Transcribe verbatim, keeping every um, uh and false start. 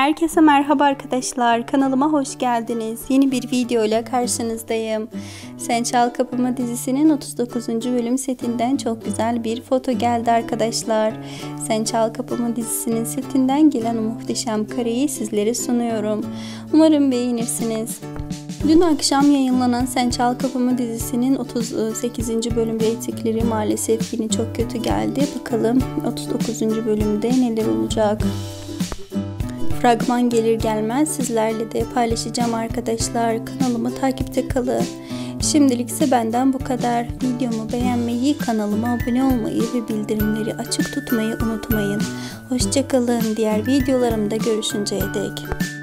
Herkese merhaba arkadaşlar, kanalıma hoş geldiniz. Yeni bir video ile karşınızdayım. Sen Çal Kapımı dizisinin otuz dokuzuncu bölüm setinden çok güzel bir foto geldi arkadaşlar. Sen Çal Kapımı dizisinin setinden gelen o muhteşem kareyi sizlere sunuyorum. Umarım beğenirsiniz. Dün akşam yayınlanan Sen Çal Kapımı dizisinin otuz sekizinci bölüm reytingleri maalesef yine çok kötü geldi. Bakalım otuz dokuzuncu bölümde neler olacak? Fragman gelir gelmez sizlerle de paylaşacağım arkadaşlar. Kanalımı takipte kalın. Şimdilik ise benden bu kadar. Videomu beğenmeyi, kanalıma abone olmayı ve bildirimleri açık tutmayı unutmayın. Hoşça kalın. Diğer videolarımda görüşünceye dek.